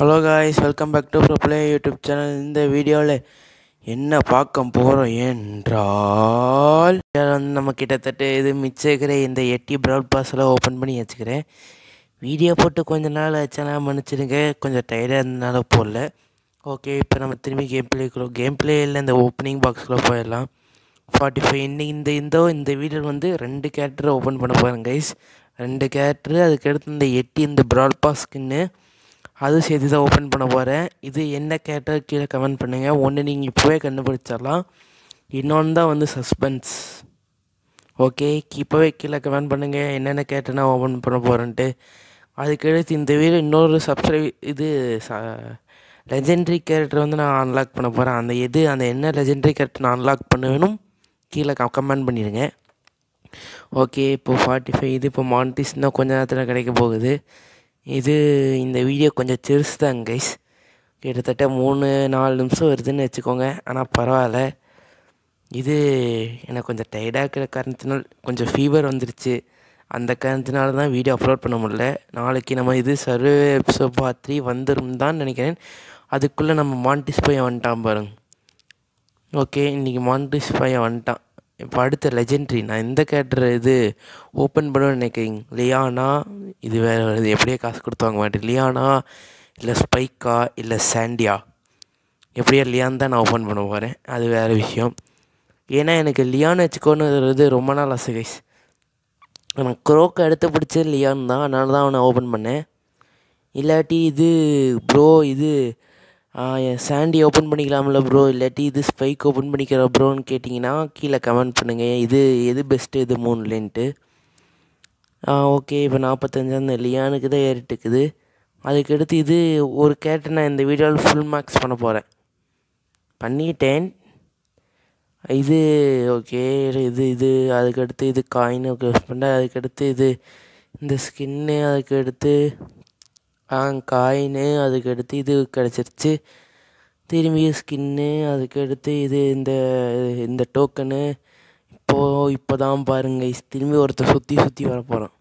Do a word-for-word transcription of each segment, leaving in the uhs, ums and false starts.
Hello guys, welcome back to pro play YouTube channel. இந்த வீடியோவில் என்ன பார்க்க போகிறோம் என்றால், வந்து நம்ம கிட்டத்தட்ட இது மிச்சிக்கிற இந்த எட்டி ப்ரௌட் பாஸில் ஓப்பன் பண்ணி வச்சுக்கிறேன். வீடியோ போட்டு கொஞ்ச நாள் ஆச்சுன்னா மன்னிச்சிடுங்க, கொஞ்சம் டயர்டாக இருந்தனால போடல. ஓகே, இப்போ நம்ம திரும்பி கேம் பிளேக்குள்ளே கேம் பிளேயில் இந்த ஓப்பனிங் பாக்ஸில் போயிடலாம். ஃபார்ட்டி ஃபைவ் இன்னைக்கு இந்த இந்த இந்த வீடியோ வந்து ரெண்டு கேரக்டரை ஓப்பன் பண்ண போகிறேன் கைஸ். ரெண்டு கேரக்டரு, அதுக்கடுத்து இந்த எட்டி இந்த ப்ரௌட் பாஸ் ஸ்கின்னு அது சேர்த்து தான் ஓப்பன் பண்ண போகிறேன். இது என்ன கேட்டால் கீழே கமெண்ட் பண்ணுங்கள். ஒன்று நீங்கள் இப்போவே கண்டுபிடிச்சிடலாம், இன்னொன்று தான் வந்து சஸ்பென்ஸ். ஓகே, இப்போவே கீழே கமெண்ட் பண்ணுங்கள் என்னென்ன கேட்டேன்னா ஓப்பன் பண்ண போகிறேன்ட்டு. அதுக்கடுத்து இந்த வீடியோ இன்னொரு சப்ஸ்கிரைப் இது ச லெஜெண்ட்ரி கேரக்டர் வந்து நான் அன்லாக் பண்ண போகிறேன். அந்த எது அந்த என்ன லெஜெண்ட்ரி கேரக்டர் நான் அன்லாக் பண்ணுவேனும் கீழே க கமெண்ட் பண்ணிடுங்க. ஓகே, இப்போது ஃபார்ட்டி ஃபைவ் இது இப்போ மான்டிஸ் தான் கொஞ்ச நேரத்தில் கிடைக்க போகுது. இது இந்த வீடியோ கொஞ்சம் சிறுசு தான் கைஸ், கிட்டத்தட்ட மூணு நாலு நிமிஷம் வருதுன்னு வச்சுக்கோங்க. ஆனால் பரவாயில்ல, இது எனக்கு கொஞ்சம் டயர்டாக இருக்கிற காரணத்தினால் கொஞ்சம் ஃபீவர் வந்துருச்சு. அந்த காரணத்தினால தான் வீடியோ அப்லோட் பண்ண முடியல. நாளைக்கு நம்ம இது சர்வே எபிசோட் பார்ட் த்ரீ வந்துடும் தான் நினைக்கிறேன். அதுக்குள்ளே நம்ம மான்டிஸ் பையன் வந்துட்டான் பாருங்க. ஓகே, இன்றைக்கி மான்டிஸ் பையன் வந்துட்டான். இப்போ அடுத்த லெஜெண்ட்ரி நான் எந்த கேரக்டர் இது ஓப்பன் பண்ணுவேன்னு நினைக்கிறீங்க? லியானா, இது வேறு இது எப்படியே காசு கொடுத்து வாங்க மாட்டேன். லியானா இல்லை ஸ்பைக்கா இல்லை சாண்டியா, எப்படியா லியான் தான் நான் ஓப்பன் பண்ண போகிறேன். அது வேறு விஷயம். ஏன்னா எனக்கு லியான் வச்சுக்கோன்னு ரொம்ப நாள் ஆசை கைஸ். நான் க்ரோக்கு எடுத்து பிடிச்சது லியான் தான், அதனால தான் அவனை ஓப்பன் பண்ணேன். இல்லாட்டி இது ப்ரோ இது சாண்டி ஓப்பன் பண்ணிக்கலாம்ல ப்ரோ, இல்லாட்டி இது ஸ்பைக் ஓப்பன் பண்ணிக்கிற ப்ரோன்னு கேட்டிங்கன்னா கீழே கமெண்ட் பண்ணுங்கள். இது எது பெஸ்ட்டு இது மூணுலேன்ட்டு. ஓகே, இப்போ நாற்பத்தஞ்சாந்த லியானுக்கு தான் ஏறிட்டுக்குது. அதுக்கடுத்து இது ஒரு கேரக்டர் நான் இந்த வீடியோவில் ஃபுல் மார்க்ஸ் பண்ண போகிறேன், பண்ணிட்டேன். இது ஓகே, இது இது அதுக்கடுத்து இது காயின் யூஸ் பண்ண, அதுக்கடுத்து இது இந்த ஸ்கின்னு, அதுக்கடுத்து காயினு, அதுக்கடுத்து இது கிடச்சிருச்சு. திரும்பி ஸ்கின்னு, அதுக்கடுத்து இது இந்த இந்த டோக்கனு. இப்போது இப்போ தான் பாருங்க, திரும்பி ஒருத்தர் சுற்றி சுற்றி வர போகிறான்.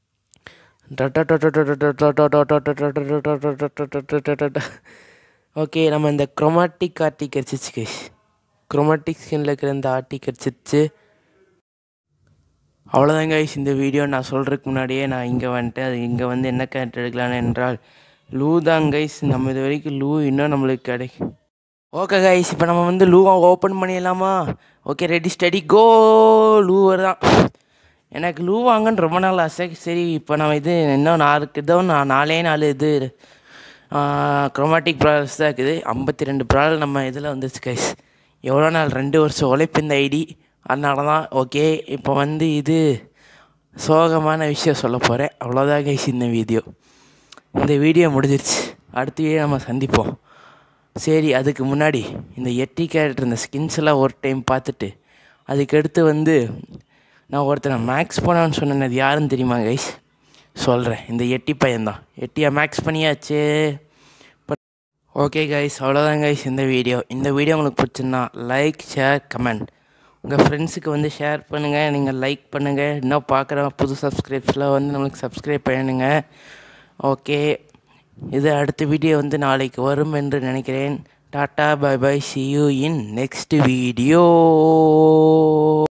ஓகே, நம்ம இந்த குரோமாட்டிக் ஆர்டி கிடச்சிச்சு கைஸ். குரோமாட்டிக் ஸ்கின்னில் இருக்கிற இந்த ஆர்டி கிடச்சிச்சு. அவ்வளோதான் கைஸ், இந்த வீடியோ நான் சொல்கிறதுக்கு முன்னாடியே நான் இங்கே வந்துட்டு அது இங்கே வந்து என்ன கேரக்டர் எடுக்கலான்னு என்றால் லூ தான் கைஸ். நம்ம இது வரைக்கும் லூ இன்னும் நம்மளுக்கு கிடைக்கும். ஓகே கைஸ், இப்போ நம்ம வந்து லூவை ஓப்பன் பண்ணிடலாமா? Okay, ready steady go. Lou தான் எனக்கு லூ வாங்கன்னு ரொம்ப நாள் ஆசை. சரி, இப்போ நம்ம இது இன்னும் நாலு இதோ நான் நாலே நாலு இது குரோமாட்டிக் ப்ராடக்ட்ஸ் தான் இருக்குது. ஐம்பத்தி ரெண்டு ப்ராடக்ட் நம்ம இதில் வந்துருச்சு கைஸ். எவ்வளோ நாள், ரெண்டு வருஷம் உழைப்பு இந்த ஐடி, அதனால தான். ஓகே, இப்போ வந்து இது சோகமான விஷயம் சொல்ல போகிறேன். அவ்வளோதான் கைஸ் இந்த வீடியோ. இந்த வீடியோ முடிஞ்சிருச்சு. அடுத்த வீடியோ நம்ம சந்திப்போம். சரி, அதுக்கு முன்னாடி இந்த எட்டி கேரக்டர் இந்த ஸ்கின்ஸ் எல்லாம் ஒரு டைம் பார்த்துட்டு அதுக்கடுத்து வந்து நான் ஒருத்தனை மேக்ஸ் பண்ணான்னு சொன்னேன். அது யாருன்னு தெரியுமா கைஸ்? சொல்கிறேன், இந்த எட்டி பையன்தான். எட்டியை மேக்ஸ் பண்ணியாச்சு. ஓகே கைஸ், அவ்வளோதான் கைஸ் இந்த வீடியோ. இந்த வீடியோ உங்களுக்கு பிடிச்சிருந்தா லைக், ஷேர், கமெண்ட் உங்கள் ஃப்ரெண்ட்ஸுக்கு வந்து ஷேர் பண்ணுங்கள். நீங்கள் லைக் பண்ணுங்கள். இன்னும் பார்க்குற புது சப்ஸ்கிரைப்ஸில் வந்து நம்மளுக்கு சப்ஸ்கிரைப் பண்ணுங்க. ஓகே, இது அடுத்த வீடியோ வந்து நாளைக்கு வரும் என்று நினைக்கிறேன். Tata bye bye, see you in next video.